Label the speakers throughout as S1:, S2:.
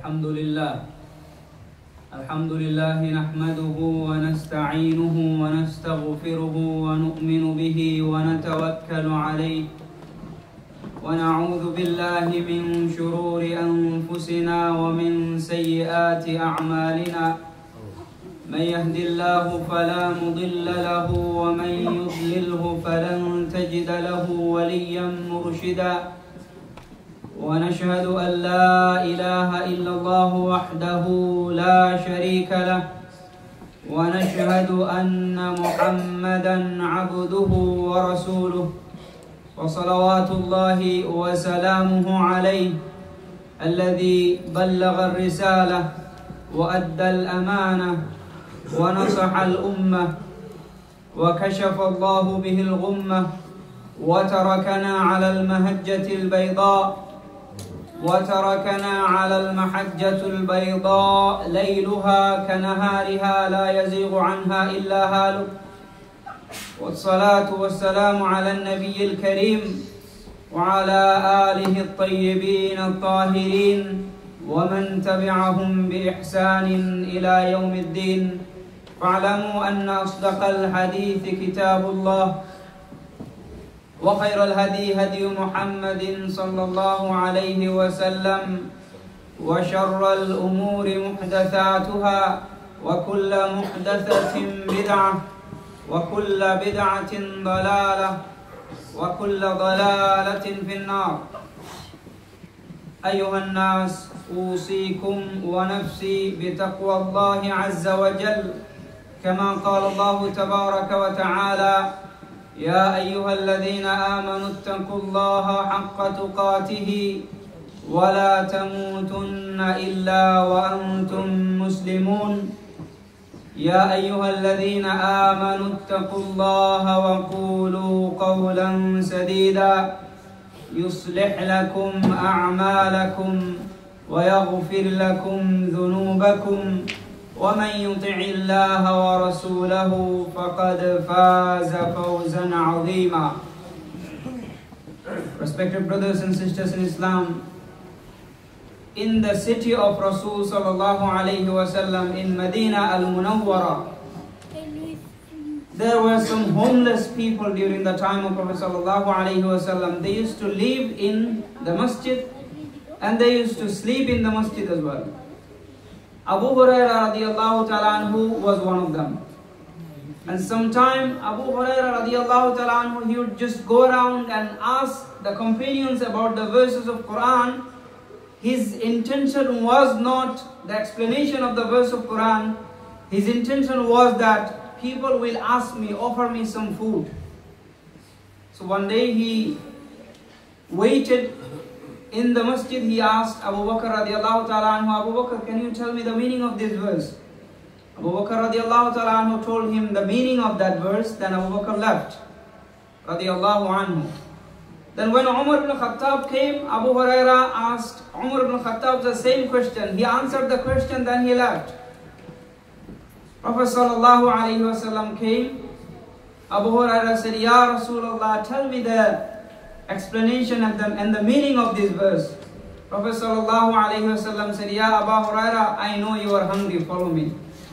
S1: الحمد لله نحمده ونستعينه ونستغفره ونؤمن به ونتوكل عليه ونعوذ بالله من شرور أنفسنا ومن سيئات أعمالنا من يهد الله فلا مضل له ومن يضلله فلن تجد له وليا مرشدا ونشهد أن لا إله إلا الله وحده لا شريك له ونشهد أن محمدا عبده ورسوله وصلوات الله وسلامه عليه الذي بلغ الرسالة وأدى الأمانة ونصح الأمة وكشف الله به الغمة وتركنا على المحجة البيضاء ليلها كنهارها لا يزيغ عنها إلا هالك والصلاة والسلام على النبي الكريم وعلى آله الطيبين الطاهرين ومن تبعهم بإحسان إلى يوم الدين فاعلموا أن أصدق الحديث كتاب الله وخير الهدي هدي محمد صلى الله عليه وسلم وشر الأمور محدثاتها وكل محدثة بدعة وكل بدعة ضلالة وكل ضلالة في النار. أيها الناس أوصيكم ونفسي بتقوى الله عز وجل كما قال الله تبارك وتعالى يا أيها الذين آمنوا اتقوا الله حق تقاته ولا تموتن إلا وأنتم مسلمون. يا أيها الذين آمنوا اتقوا الله وقولوا قولا سديدا يصلح لكم أعمالكم ويغفر لكم ذنوبكم ومن يطع الله ورسوله فقد فاز فوزا عظيما. Respected brothers and sisters in Islam, in the city of Rasul sallallahu alayhi wasallam in Medina al-Munawwara, there were some homeless people during the time of Prophet sallallahu alayhi wasallam. They used to live in the masjid and they used to sleep in the masjid as well. Abu Hurairah radiallahu ta'ala anhu was one of them. And sometime Abu Hurairah radiallahu ta'ala anhu, he would just go around and ask the companions about the verses of Quran. His intention was not the explanation of the verse of Quran. His intention was that people will ask me, offer me some food. So one day he waited in the masjid. He asked Abu Bakr radiallahu ta'ala anhu, Abu Bakr, can you tell me the meaning of this verse? Abu Bakr radiallahu ta'ala anhu told him the meaning of that verse. Then Abu Bakr left radiallahu anhu. Then when Umar ibn Khattab came, Abu Hurairah asked Umar ibn Khattab the same question. He answered the question, then he left. Prophet sallallahu alayhi wasallam came. Abu Hurairah said, Ya Rasulullah, tell me the explanation and the meaning of this verse. Prophet sallallahu alayhi wasallam said, Ya Abu Hurairah, I know you are hungry, follow me.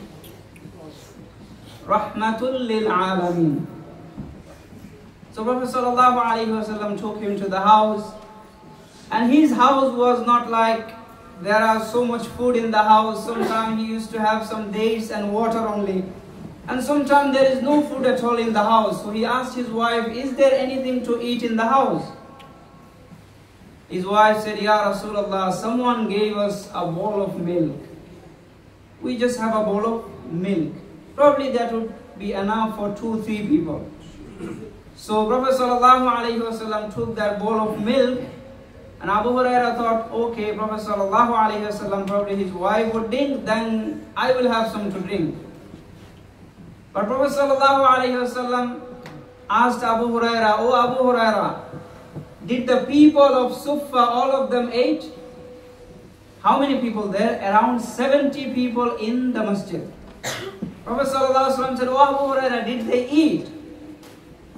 S1: Rahmatul lil alameen. So Prophet sallallahu alayhi wasallam took him to the house, and his house was not like there are so much food in the house. Sometimes he used to have some dates and water only, and sometimes there is no food at all in the house. So he asked his wife, is there anything to eat in the house? His wife said, Ya Rasulullah, someone gave us a bowl of milk. We just have a bowl of milk. Probably that would be enough for 2-3 people. So Prophet sallallahu alayhi wasallam took that bowl of milk, and Abu Hurairah thought, okay, Prophet sallallahu alayhi wasallam, probably his wife would drink, then I will have some to drink. But Prophet sallallahu alayhi wasallam asked Abu Hurairah, oh Abu Hurairah, did the people of Suffa, all of them ate? How many people there? Around 70 people in the masjid. Prophet sallallahu alayhi wasallam said, oh Abu Hurairah, did they eat?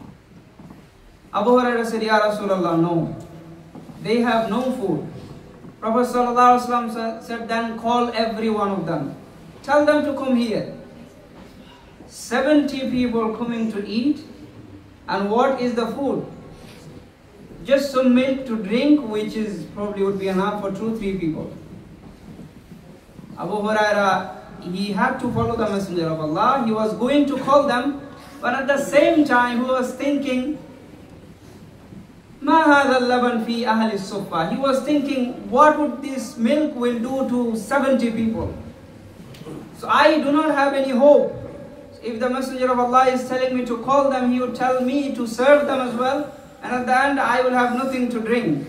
S1: Abu Hurairah said, Ya Rasulullah, no. They have no food. Prophet ﷺ said, then call every one of them. Tell them to come here. 70 people coming to eat. And what is the food? Just some milk to drink, which is probably would be enough for 2-3 people. Abu Huraira, he had to follow the Messenger of Allah. He was going to call them, but at the same time he was thinking, Ma hadha al-laban fi ahli as-suffa. He was thinking, what would this milk will do to 70 people? So I do not have any hope. If the Messenger of Allah is telling me to call them, he would tell me to serve them as well, and at the end I will have nothing to drink.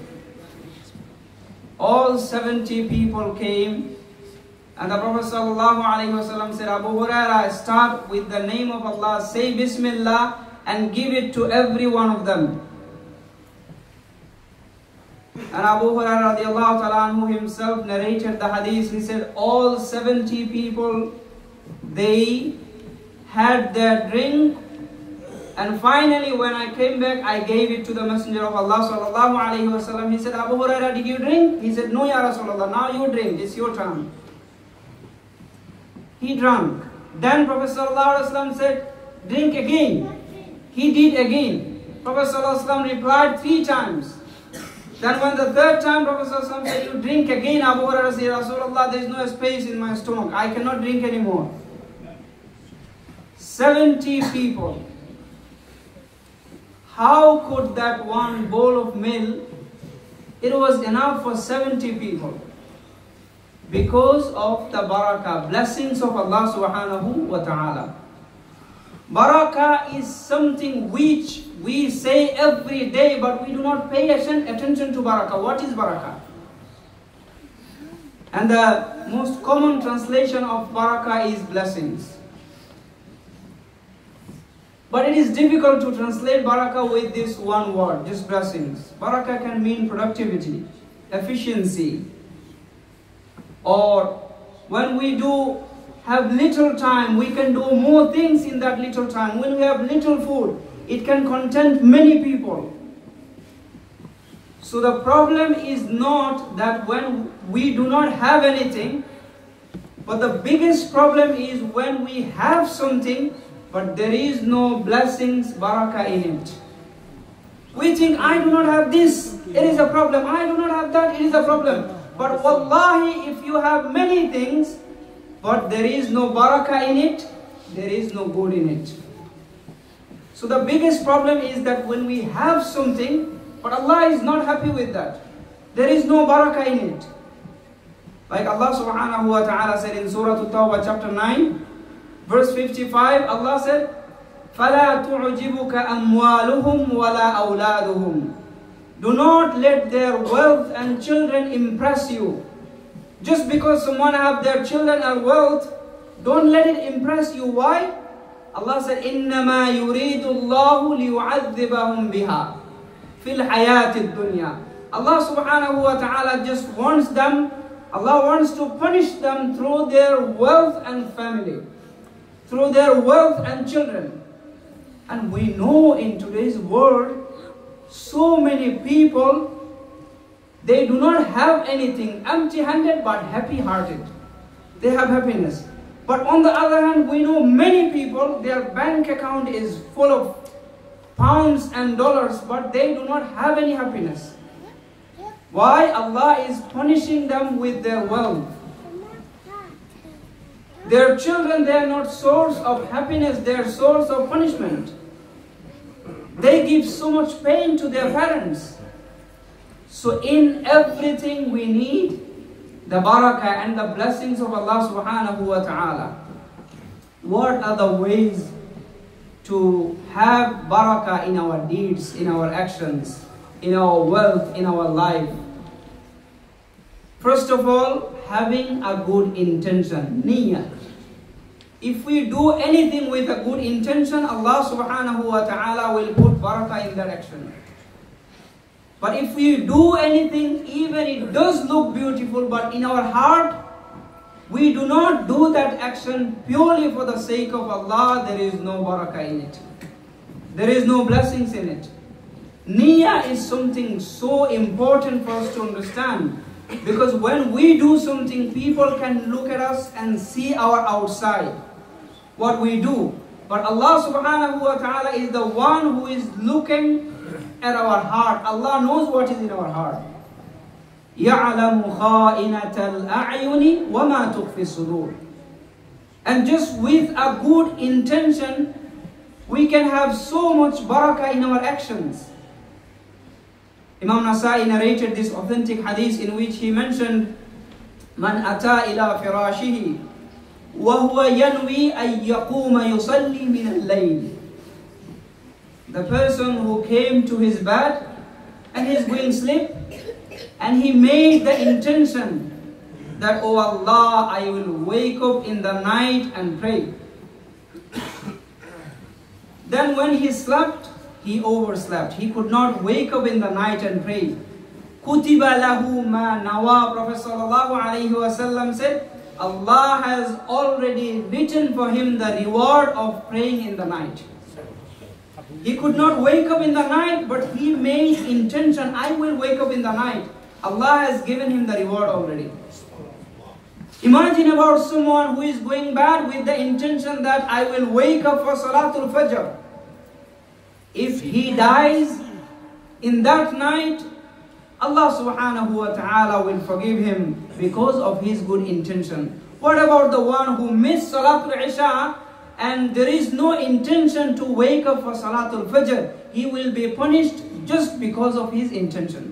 S1: All 70 people came, and the Prophet ﷺ said, Abu Huraira, start with the name of Allah, say Bismillah, and give it to every one of them. And Abu Huraira radiallahu ta'ala anhu himself narrated the hadith. He said, all 70 people, they had their drink, and finally when I came back, I gave it to the Messenger of Allah sallallahu alayhi wasallam. He said, Abu Huraira, did you drink? He said, no, Ya Rasulullah, now you drink, it's your turn. He drank. Then Prophet sallallahu alayhi wasallam said, drink again. He did again. Prophet sallallahu alayhi wasallam replied 3 times. Then when the 3rd time Prophet sallallahu alayhi wasallam said, you drink again, Abu Huraira said, Rasulullah, there is no space in my stomach, I cannot drink anymore. 70 people. How could that one bowl of milk, it was enough for 70 people? Because of the barakah, blessings of Allah subhanahu wa ta'ala. Barakah is something which we say every day, but we do not pay attention to barakah. What is barakah? And the most common translation of barakah is blessings. But it is difficult to translate barakah with this one word, just blessings. Barakah can mean productivity, efficiency, or when we do have little time, we can do more things in that little time. When we have little food, it can content many people. So the problem is not that when we do not have anything, but the biggest problem is when we have something, but there is no blessings, barakah in it. We think, I do not have this, it is a problem. I do not have that, it is a problem. But wallahi, if you have many things, but there is no barakah in it, there is no good in it. So the biggest problem is that when we have something, but Allah is not happy with that, there is no barakah in it. Like Allah subhanahu wa ta'ala said in Surah At-Tawbah chapter 9, verse 55, Allah said, فَلَا تُعْجِبُكَ أَمْوَالُهُمْ وَلَا أَوْلَادُهُمْ. Do not let their wealth and children impress you. Just because someone have their children and wealth, don't let it impress you. Why? Allah said, إِنَّمَا يُرِيدُ اللَّهُ لِيُعَذِّبَهُمْ بِهَا فِي الْحَيَاةِ الدُّنْيَا. Allah subhanahu wa ta'ala just wants them, Allah wants to punish them through their wealth and family, through their wealth and children. And we know in today's world, so many people, they do not have anything, empty-handed but happy-hearted. They have happiness. But on the other hand, we know many people, their bank account is full of pounds and dollars, but they do not have any happiness. Why? Allah is punishing them with their wealth. Their children, they are not source of happiness, they are source of punishment. They give so much pain to their parents. So in everything we need the barakah and the blessings of Allah subhanahu wa ta'ala. What are the ways to have barakah in our deeds, in our actions, in our wealth, in our life? First of all, having a good intention, niyyah. If we do anything with a good intention, Allah subhanahu wa ta'ala will put barakah in that action. But if we do anything, even it does look beautiful, but in our heart, we do not do that action purely for the sake of Allah, there is no barakah in it. There is no blessings in it. Niyyah is something so important for us to understand. Because when we do something, people can look at us and see our outside, what we do. But Allah subhanahu wa ta'ala is the one who is looking at our heart. Allah knows what is in our heart. يَعْلَمُ خَائِنَةَ الْأَعْيُنِ وَمَا تُخْفِي الصُّدُورِ. And just with a good intention, we can have so much barakah in our actions. Imam Nasai narrated this authentic hadith in which he mentioned, مَنْ أَتَى إِلَى فِرَاشِهِ وَهُوَ يَنْوِي أَن يَقُومَ يُصَلِّي مِنَ اللَّيْلِ. The person who came to his bed and he is going to sleep, and he made the intention that, oh Allah, I will wake up in the night and pray. Then when he slept, he overslept. He could not wake up in the night and pray. كُتِبَ لَهُ مَا نَوَى. Prophet sallallahu alayhi wa sallam said, Allah has already written for him the reward of praying in the night. He could not wake up in the night, but he made intention, I will wake up in the night. Allah has given him the reward already. Imagine about someone who is going bad with the intention that I will wake up for Salatul Fajr. If he dies in that night, Allah subhanahu wa ta'ala will forgive him because of his good intention. What about the one who missed Salatul Isha and there is no intention to wake up for Salatul Fajr? He will be punished just because of his intention.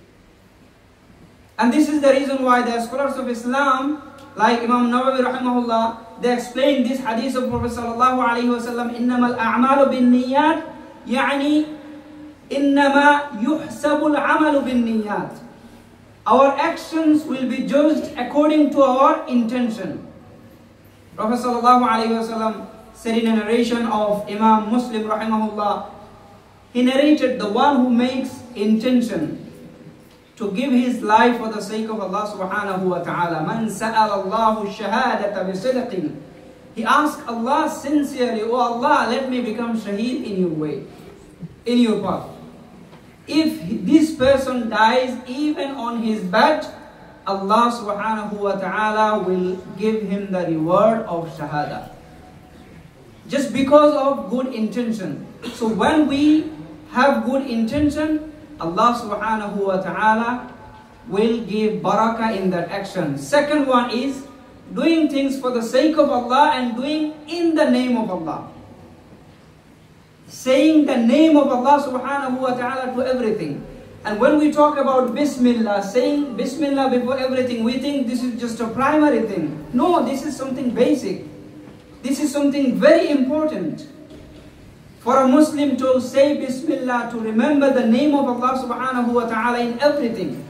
S1: And this is the reason why the scholars of Islam, like Imam Nawawi rahimahullah, they explain this hadith of Prophet sallallahu alayhi wa sallam, إِنَّمَا الْأَعْمَالُ بِالنِّيَّاتِ يعني إِنَّمَا يُحْسَبُ الْعَمَلُ بِالنِّيَّاتِ. Our actions will be judged according to our intention. Prophet sallallahu alayhi wa sallam said in a narration of Imam Muslim rahimahullah, he narrated the one who makes intention to give his life for the sake of Allah subhanahu wa ta'ala. Man sa'ala Allahu shahadata bi sidqin. He asked Allah sincerely, oh Allah, let me become shaheed in your way, in your path. If this person dies even on his bed, Allah subhanahu wa ta'ala will give him the reward of shahada. Just because of good intention. So when we have good intention, Allah subhanahu wa ta'ala will give barakah in that action. Second one is doing things for the sake of Allah and doing in the name of Allah. Saying the name of Allah subhanahu wa ta'ala to everything. And when we talk about Bismillah, saying Bismillah before everything, we think this is just a primary thing. No, this is something basic. This is something very important. For a Muslim to say Bismillah, to remember the name of Allah subhanahu wa ta'ala in everything.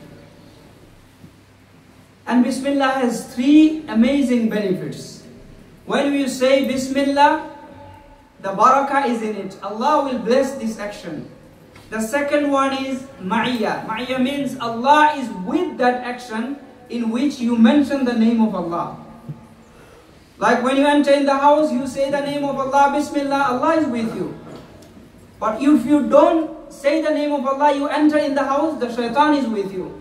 S1: And Bismillah has three amazing benefits. When you say Bismillah, the barakah is in it. Allah will bless this action. The second one is Ma'iyya. Ma'iyya means Allah is with that action in which you mention the name of Allah. Like when you enter in the house, you say the name of Allah, Bismillah, Allah is with you. But if you don't say the name of Allah, you enter in the house, the shaitan is with you.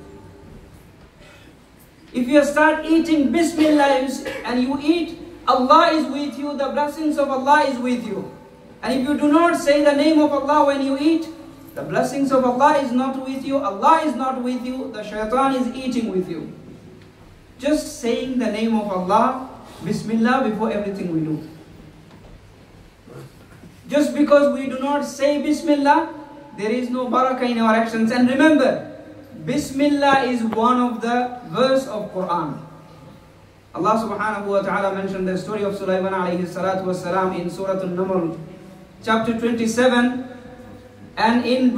S1: If you start eating Bismillah and you eat, Allah is with you, the blessings of Allah is with you. And if you do not say the name of Allah when you eat, the blessings of Allah is not with you, Allah is not with you, the shaitan is eating with you. Just saying the name of Allah, Bismillah, before everything we do. Just because we do not say Bismillah, there is no barakah in our actions. And remember, Bismillah is one of the verse of Quran. Allah subhanahu wa ta'ala mentioned the story of Sulaiman alayhi salatu wasalam in Surah An-Naml, chapter 27. And in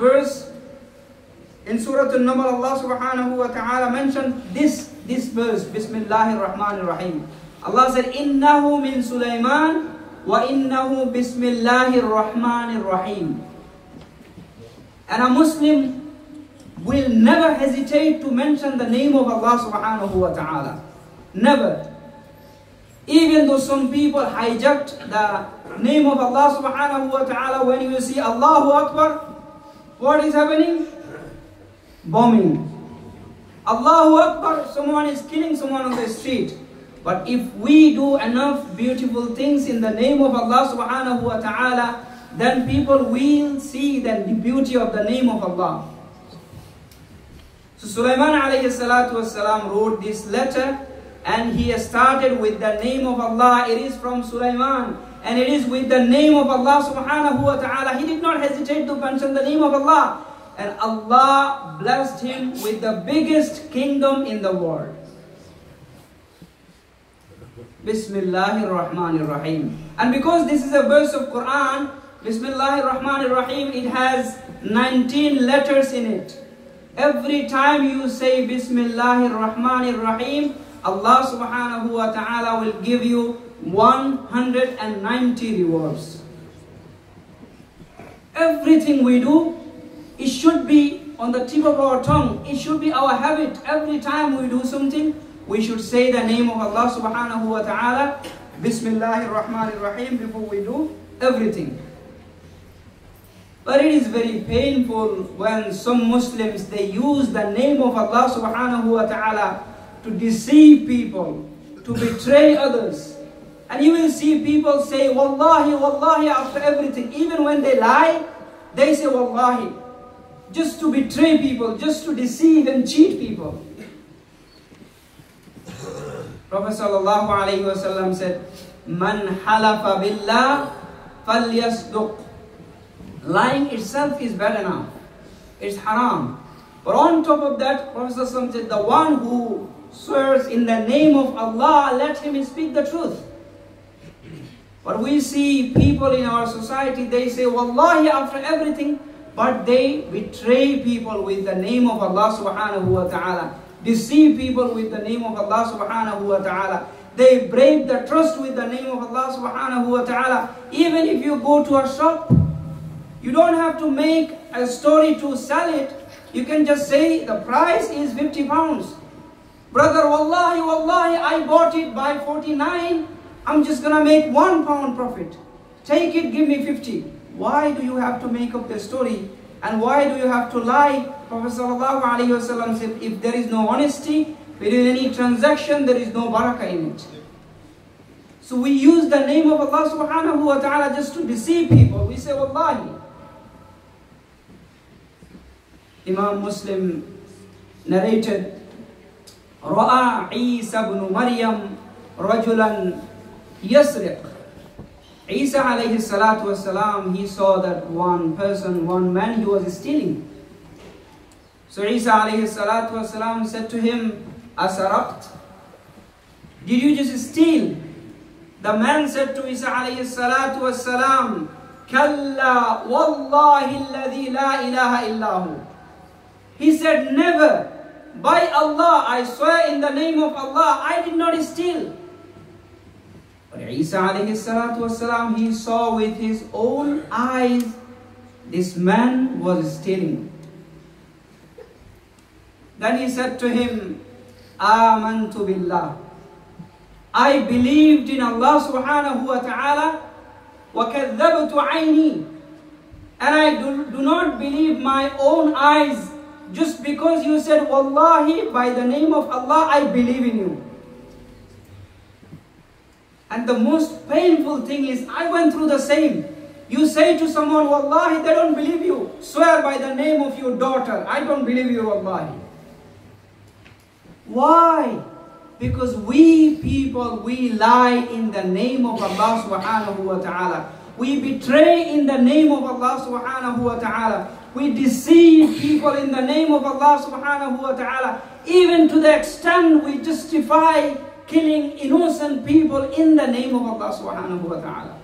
S1: Surah An-Naml, Allah subhanahu wa ta'ala mentioned this verse, Bismillahir Rahmanir Rahim. Allah said, Innahu min Sulaiman wa innahu Bismillahir Rahmanir Rahim. And a Muslim will never hesitate to mention the name of Allah subhanahu wa ta'ala. Never. Even though some people hijacked the name of Allah subhanahu wa ta'ala, when you see Allahu Akbar, what is happening? Bombing. Allahu Akbar, someone is killing someone on the street. But if we do enough beautiful things in the name of Allah subhanahu wa ta'ala, then people will see the beauty of the name of Allah. So Sulaiman alayhi salatu wasalam wrote this letter, and he started with the name of Allah. It is from Sulaiman, and it is with the name of Allah subhanahu wa ta'ala. He did not hesitate to mention the name of Allah. And Allah blessed him with the biggest kingdom in the world. Bismillahir Rahmanir Rahim. And because this is a verse of Quran, Bismillahir Rahmanir Rahim, it has 19 letters in it. Every time you say Bismillahir Rahmanir Rahim, Allah subhanahu wa ta'ala will give you 190 rewards. Everything we do, it should be on the tip of our tongue. It should be our habit. Every time we do something, we should say the name of Allah subhanahu wa ta'ala, Bismillahir Rahmanir Rahim, before we do everything. But it is very painful when some Muslims, they use the name of Allah subhanahu wa ta'ala to deceive people, to betray others. And you will see people say, Wallahi, Wallahi, after everything. Even when they lie, they say Wallahi. Just to betray people, just to deceive and cheat people. Prophet sallallahu alayhi wa sallam said, Man halafa billah falyasduq. Lying itself is bad enough. It's haram. But on top of that, Prophet sallallahu alayhi wa sallam said, the one who swears in the name of Allah, let him speak the truth. But we see people in our society, they say Wallahi after everything, but they betray people with the name of Allah subhanahu wa ta'ala. Deceive people with the name of Allah subhanahu wa ta'ala. They break the trust with the name of Allah subhanahu wa ta'ala. Even if you go to a shop, you don't have to make a story to sell it. You can just say the price is 50 pounds. Brother, Wallahi, Wallahi, I bought it by 49. I'm just going to make £1 profit. Take it, give me 50. Why do you have to make up the story? And why do you have to lie? Prophet sallallahu alayhi wa sallam said, if there is no honesty within any transaction, there is no barakah in it. So we use the name of Allah subhanahu wa ta'ala just to deceive people. We say Wallahi. Imam Muslim narrated, Ra'a Isa ibn Maryam rajulan yasriq. Isa alayhi salatu wasalam, he saw that one person, one man, he was stealing. So Isa alayhi salatu wasalam said to him, Asaraqt? Did you just steal? The man said to Isa alayhi salatu wasalam, Kalla wallahi alladhi la ilaha illahu. He said, never. By Allah, I swear in the name of Allah, I did not steal. But Isa alayhi salatu wasalam, he saw with his own eyes, this man was stealing. Then he said to him, Amantu billah. I believed in Allah subhanahu wa ta'ala, wa kadhabtu ayni. And I do not believe my own eyes. Just because you said, Wallahi, by the name of Allah, I believe in you. And the most painful thing is, I went through the same. You say to someone, Wallahi, they don't believe you. Swear by the name of your daughter, I don't believe you, Wallahi. Why? Because we people, we lie in the name of Allah subhanahu wa ta'ala. We betray in the name of Allah subhanahu wa ta'ala. We deceive people in the name of Allah subhanahu wa ta'ala. Even to the extent we justify killing innocent people in the name of Allah subhanahu wa ta'ala.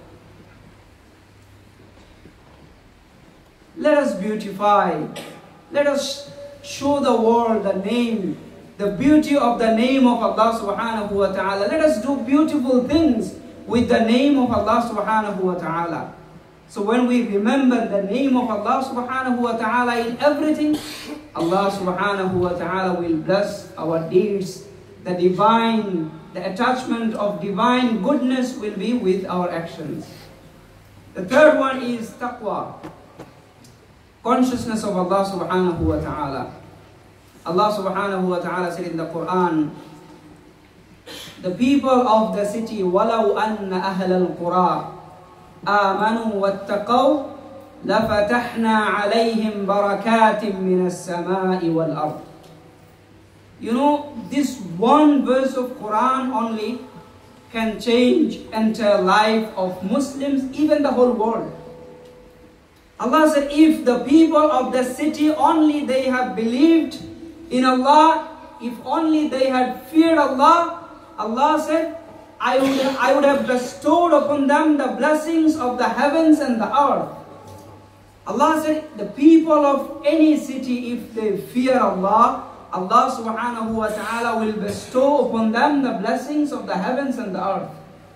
S1: Let us beautify. Let us show the world the name, the beauty of the name of Allah subhanahu wa ta'ala. Let us do beautiful things with the name of Allah subhanahu wa ta'ala. So when we remember the name of Allah subhanahu wa ta'ala in everything, Allah subhanahu wa ta'ala will bless our deeds. The attachment of divine goodness will be with our actions. The third one is taqwa, consciousness of Allah subhanahu wa ta'ala. Allah subhanahu wa ta'ala said in the Quran, the people of the city, وَلَوْ أَنَّ أَهْلَ الْقُرَىٰ آمَنُوا وَاتَّقَوْا لَفَتَحْنَا عَلَيْهِمْ بَرَكَاتٍ مِّنَ السَّمَاءِ وَالْأَرْضِ. You know, this one verse of Quran only can change entire life of Muslims, even the whole world. Allah said, if the people of the city only they have believed in Allah, if only they had feared Allah, Allah said, I would have bestowed upon them the blessings of the heavens and the earth. Allah said, the people of any city, if they fear Allah, Allah subhanahu wa ta'ala will bestow upon them the blessings of the heavens and the earth.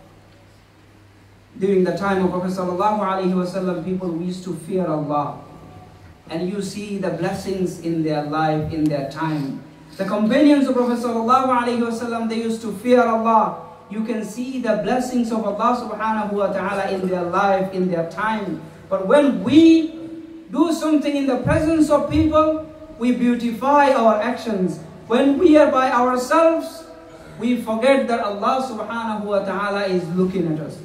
S1: During the time of Prophet sallallahu alaihi wasallam, people used to fear Allah. And you see the blessings in their life, in their time. The companions of Prophet sallallahu alaihi wasallam, they used to fear Allah. You can see the blessings of Allah subhanahu wa ta'ala in their life, in their time. But when we do something in the presence of people, we beautify our actions. When we are by ourselves, we forget that Allah subhanahu wa ta'ala is looking at us.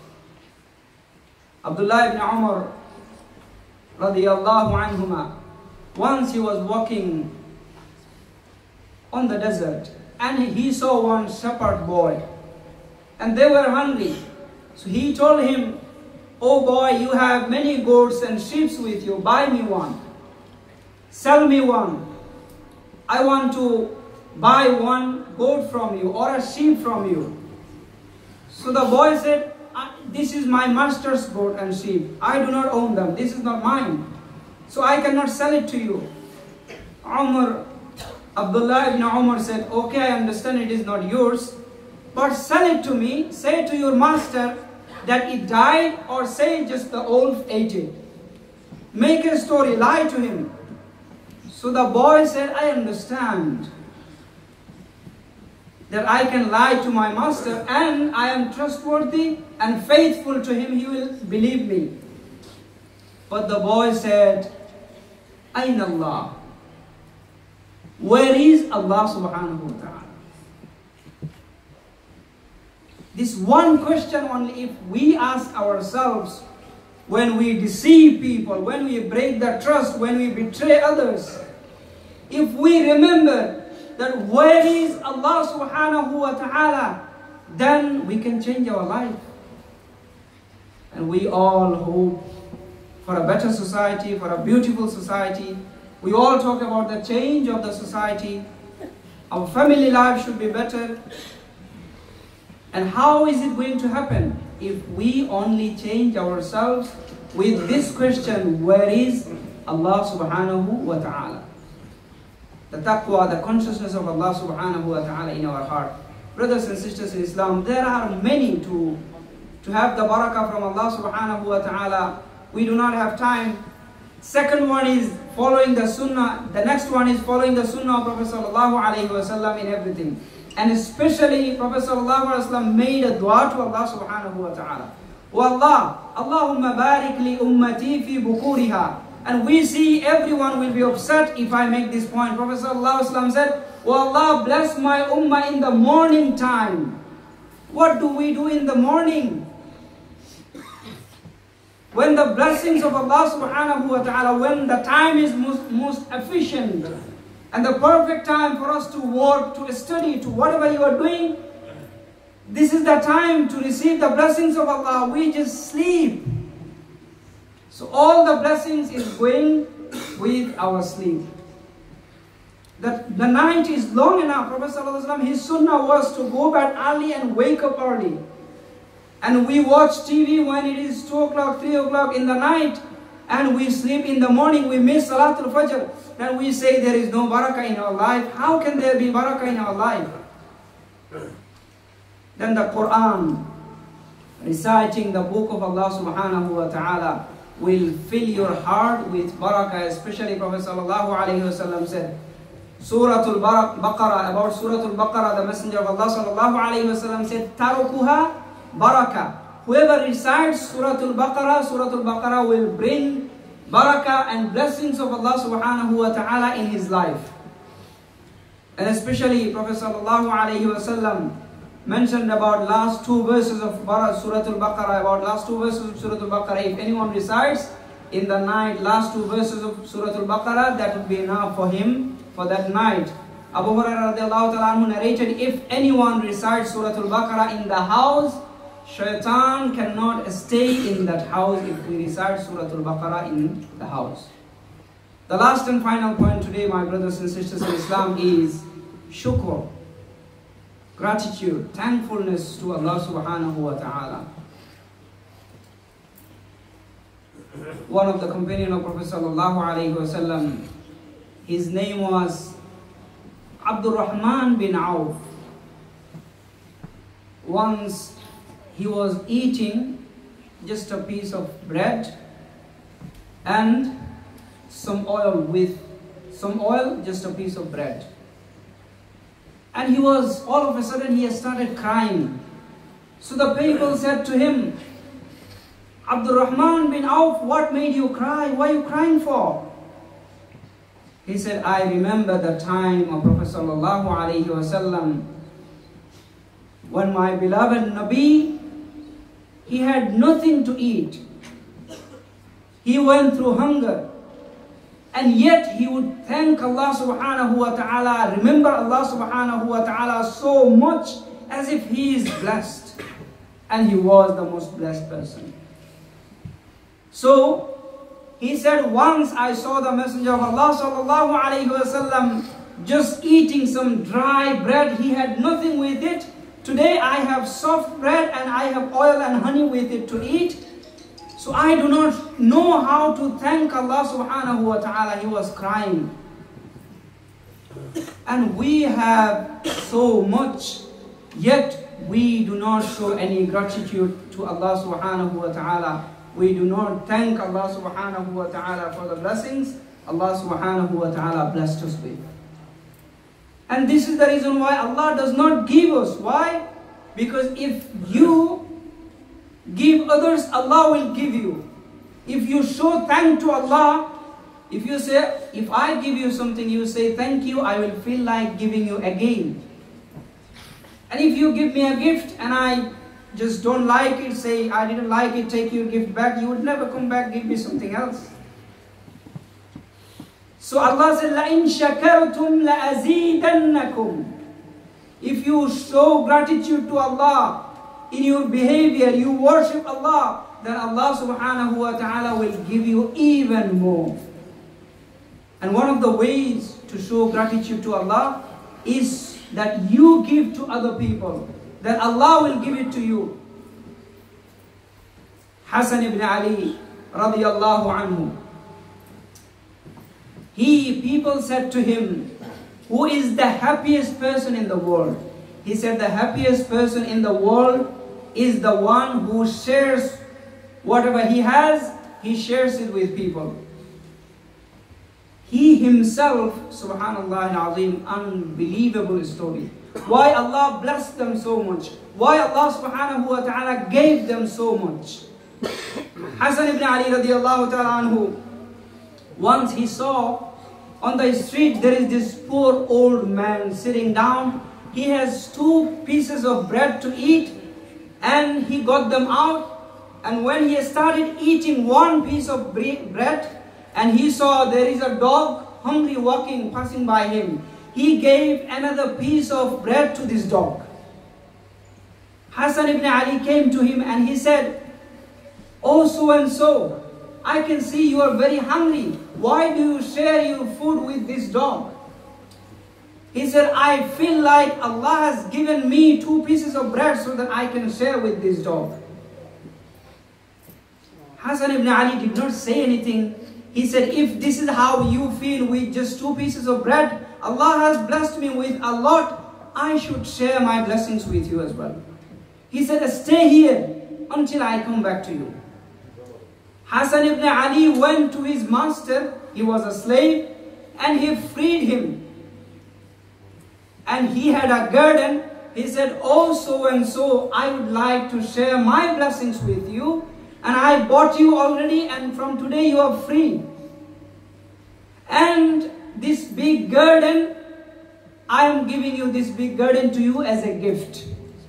S1: Abdullah ibn Umar radiyallahu anhuma, once he was walking on the desert and he saw one shepherd boy and they were hungry. So he told him, "Oh boy, you have many goats and sheep with you, buy me one. Sell me one. I want to buy one goat from you or a sheep from you." So the boy said, "This is my master's goat and sheep. I do not own them. This is not mine. So I cannot sell it to you." Abdullah ibn Umar said, "Okay, I understand it is not yours, but sell it to me. Say to your master that it died, or say just the wolf ate it. Make a story, lie to him." So the boy said, "I understand that I can lie to my master and I am trustworthy and faithful to him, he will believe me." But the boy said, "Ayn Allah? Where is Allah subhanahu wa ta'ala?" This one question only, if we ask ourselves, when we deceive people, when we break their trust, when we betray others, if we remember that where is Allah subhanahu wa ta'ala, then we can change our life. And we all hope for a better society, for a beautiful society. We all talk about the change of the society. Our family life should be better. And how is it going to happen? If we only change ourselves with this question, where is Allah subhanahu wa ta'ala? The taqwa, the consciousness of Allah subhanahu wa ta'ala in our heart. Brothers and sisters in Islam, there are many to have the barakah from Allah subhanahu wa ta'ala. We do not have time. Second one is following the sunnah. The next one is following the sunnah of Prophet sallallahu alaihi wasallam in everything. And especially Prophet sallallahu alaihi wasallam made a dua to Allah subhanahu wa ta'ala. "O Allah, Allahumma barik li ummati fi bukuriha." And we see everyone will be upset if I make this point. Prophet sallallahu alaihi wasallam said, "O Allah, bless my ummah in the morning time." What do we do in the morning? When the blessings of Allah subhanahu wa ta'ala, when the time is most efficient and the perfect time for us to work, to study, to whatever you are doing, this is the time to receive the blessings of Allah. We just sleep. So all the blessings is going with our sleep. The night is long enough. Prophet sallallahu alaihi wasallam, his sunnah was to go bed early and wake up early. And we watch TV when it is 2 o'clock, 3 o'clock in the night, and we sleep in the morning, we miss Salatul Fajr. Then we say there is no barakah in our life. How can there be barakah in our life? Then the Quran, reciting the book of Allah subhanahu wa ta'ala, will fill your heart with barakah. Especially Prophet sallallahu alaihi wasallam said, Suratul Baqarah, about Suratul Baqarah, the Messenger of Allah sallallahu alaihi wasallam said, "Tarukuha barakah." Whoever recites Suratul Baqarah will bring barakah and blessings of Allah subhanahu wa ta'ala in his life. And especially Prophet sallallahu alaihi wasallam mentioned about last two verses of Surah Al-Baqarah, about last two verses of Surah Al-Baqarah. If anyone recites in the night last two verses of Surah Al-Baqarah, that would be enough for him for that night. Abu Hurairah radiallahu ta'ala anhu narrated, if anyone recites Surah Al-Baqarah in the house, shaitan cannot stay in that house if we recite Surah Al-Baqarah in the house. The last and final point today, my brothers and sisters in Islam, is shukr, gratitude, thankfulness to Allah subhanahu wa ta'ala. One of the companions of Prophet sallallahu alaihi wasallam, his name was Abdul Rahman bin Auf. Once he was eating just a piece of bread and some oil, just a piece of bread. And he was, all of a sudden he started crying. So the people said to him, Abdul Rahman bin Auf, what made you cry? What are you crying for? He said, I remember the time of Prophet sallallahu alaihi wasallam when my beloved Nabi, he had nothing to eat. He went through hunger. And yet he would thank Allah subhanahu wa ta'ala, remember Allah subhanahu wa ta'ala so much as if he is blessed. And he was the most blessed person. So he said, once I saw the Messenger of Allah sallallahu alayhi wasallam just eating some dry bread. He had nothing with it. Today I have soft bread and I have oil and honey with it to eat. So I do not know how to thank Allah subhanahu wa ta'ala. He was crying. And we have so much, yet we do not show any gratitude to Allah subhanahu wa ta'ala. We do not thank Allah subhanahu wa ta'ala for the blessings Allah subhanahu wa ta'ala blessed us with. And this is the reason why Allah does not give us. Why? Because if you give others, Allah will give you. If you show thanks to Allah, if you say, if I give you something, you say thank you, I will feel like giving you again. And if you give me a gift and I just don't like it, say I didn't like it, take your gift back, you would never come back, give me something else. So Allah said, لَإِن شَكَرْتُمْ لَأَزِيدَنَّكُمْ. If you show gratitude to Allah in your behavior, you worship Allah, then Allah subhanahu wa ta'ala will give you even more. And one of the ways to show gratitude to Allah is that you give to other people, that Allah will give it to you. Hassan ibn Ali radiyallahu anhu, people said to him, who is the happiest person in the world? He said, the happiest person in the world is the one who shares whatever he has, he shares it with people. He himself, subhanallah al-azim, unbelievable story. Why Allah blessed them so much? Why Allah subhanahu wa ta'ala gave them so much? Hassan ibn Ali radiallahu ta'ala anhu, once he saw on the street there is this poor old man sitting down. He has 2 pieces of bread to eat and he got them out. And when he started eating 1 piece of bread and he saw there is a dog hungry walking, passing by him, he gave another piece of bread to this dog. Hassan ibn Ali came to him and he said, oh so and so, I can see you are very hungry. Why do you share your food with this dog? He said, I feel like Allah has given me 2 pieces of bread so that I can share with this dog. Hassan ibn Ali did not say anything. He said, if this is how you feel with just 2 pieces of bread, Allah has blessed me with a lot, I should share my blessings with you as well. He said, stay here until I come back to you. Hassan ibn Ali went to his master, he was a slave, and he freed him. And he had a garden. He said, oh so and so, I would like to share my blessings with you. And I bought you already, and from today you are free. And this big garden, I am giving you this big garden to you as a gift.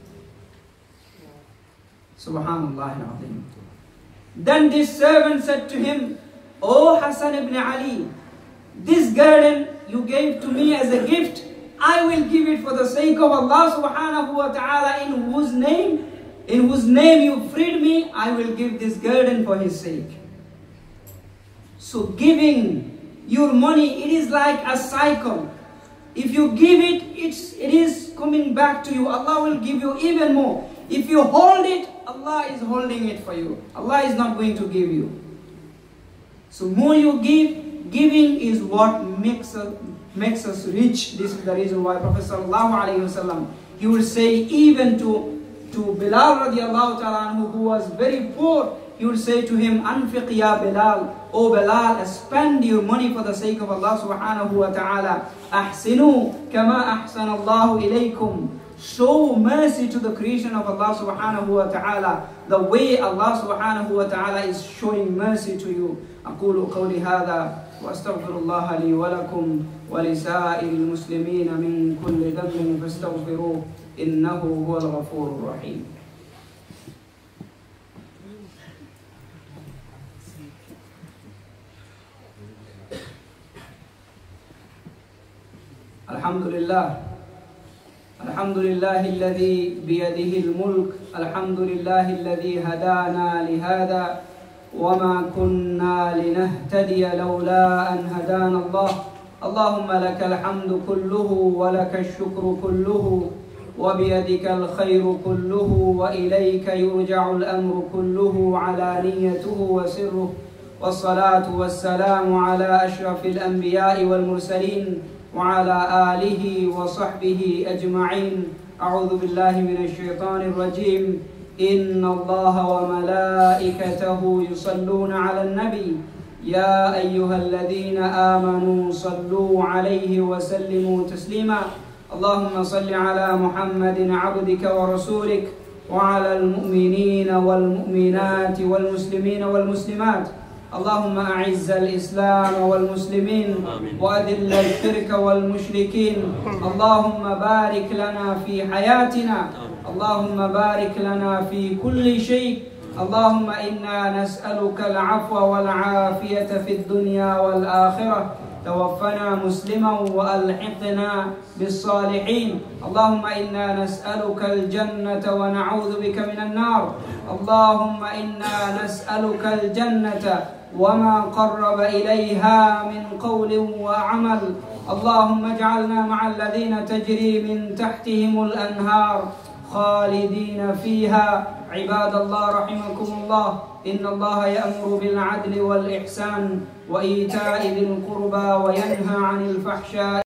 S1: Subhanallah al-Azim. Then this servant said to him, O Hassan ibn Ali, this garden you gave to me as a gift, I will give it for the sake of Allah subhanahu wa ta'ala, in whose name you freed me. I will give this garden for his sake. So giving your money, it is like a cycle. If you give it, it is coming back to you. Allah will give you even more. If you hold it, Allah is holding it for you. Allah is not going to give you. So more you give, giving is what makes us rich. This is the reason why Prophet sallallahu alaihi wasallam, he would say even to Bilal radiallahu ta'ala anhu, who was very poor, he would say to him, Anfiq ya Bilal, O Bilal, spend your money for the sake of Allah subhanahu wa ta'ala. Ahsinu kama ahsana Allahu ilaykum. Show mercy to the creation of Allah subhanahu wa ta'ala, the way Allah subhanahu wa ta'ala is showing mercy to you. أقول قولي هذا وأستغفر الله لي ولكم ولسائر المسلمين من كل ذنب فاستغفروه إنه هو الغفور الرحيم. الحمد لله الذي بيده الملك. الحمد لله الذي هدانا لهذا وما كنا لنهتدي لولا أن هدانا الله. اللهم لك الحمد كله ولك الشكر كله وبيدك الخير كله وإليك يرجع الأمر كله علانيته وسره. والصلاة والسلام على أشرف الأنبياء والمرسلين وعلى آله وصحبه أجمعين. أعوذ بالله من الشيطان الرجيم. إن الله وملائكته يصلون على النبي يا أيها الذين آمنوا صلوا عليه وسلموا تسليما. اللهم صل على محمد عبدك ورسولك وعلى المؤمنين والمؤمنات والمسلمين والمسلمات. اللهم أعز الإسلام والمسلمين وأذل الشرك والمشركين. اللهم بارك لنا في حياتنا. اللهم بارك لنا في كل شيء. اللهم إنا نسألك العفو والعافية في الدنيا والآخرة. توفنا مسلما وألحقنا بالصالحين. اللهم إنا نسألك الجنة ونعوذ بك من النار. اللهم إنا نسألك الجنة وما قرب إليها من قول وعمل. اللهم اجعلنا مع الذين تجري من تحتهم الأنهار خالدين فيها. عباد الله رحمكم الله، إن الله يأمر بالعدل والإحسان وإيتاء ذي القربى وينهى عن الفحشاء